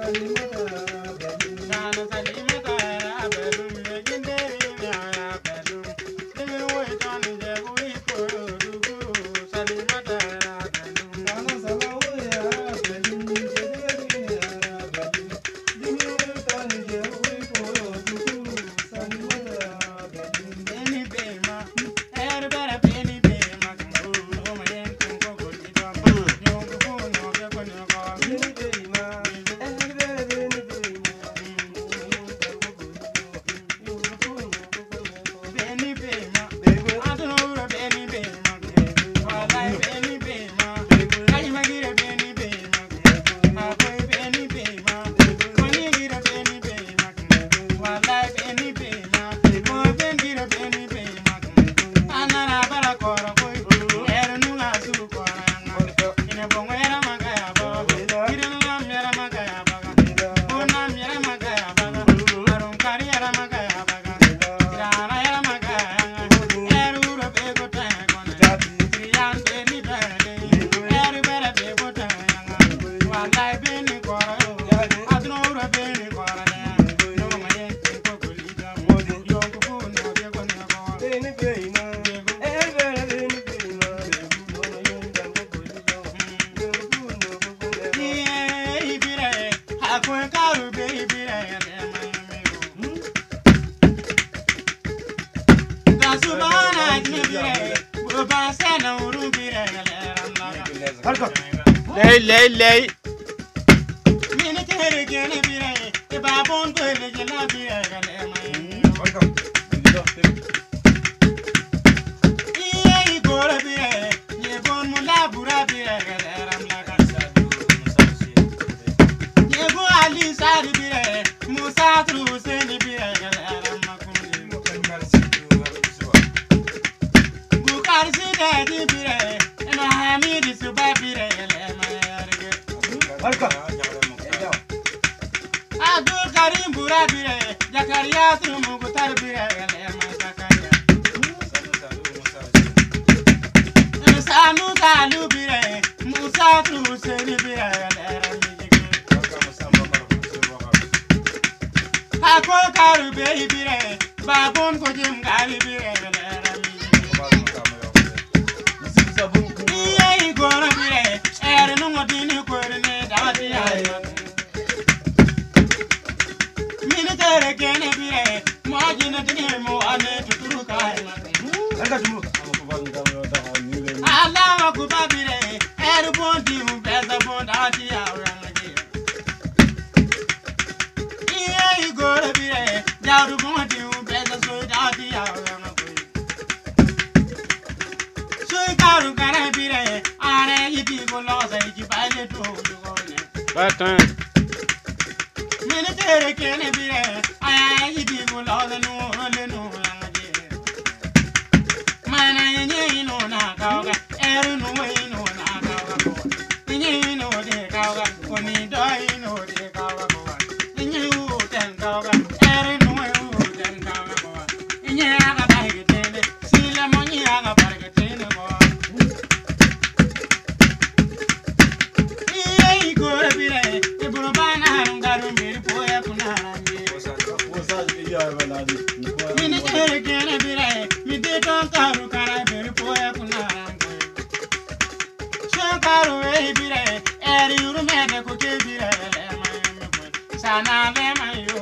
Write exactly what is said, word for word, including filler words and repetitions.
Lay, lay, lay. Abdul Karim Burabire, Jakaria Mugutar Bire, Sanu Talu Bire, Musa Tru Seri Bire, Hakol Karu Bire, Babon Kojim Gari Bire, Ia Igora Bire, Erno Modini Corne, Datia. Kene bire majina tene mo ane tuturu kai anga tumu ala ku babire er bondi mu beza bonda ti awranga ji iye igora bire jaru bondi mu beza so da ti awranga ko so karu kana bire are yiti ko lo sai ji baile to ko ne batan military kene bire aya yidi ko la no le no anje mana yenye no na kaoga eru no we no na kaoga ko yenye no de kaoga ko ni dai no de kaoga ko yenye u ten kaoga eru no we u ten kaoga ko yenye aga bai getene sila moni aga bar getene ko iye ko bire e buro bana ngaru mir poya kunara Mini kere kere bire, mi de don karu kara bire poya kunara. Shakaru e bire, eri uru mede ko ke bire le ma me ko. Sana le ma yo.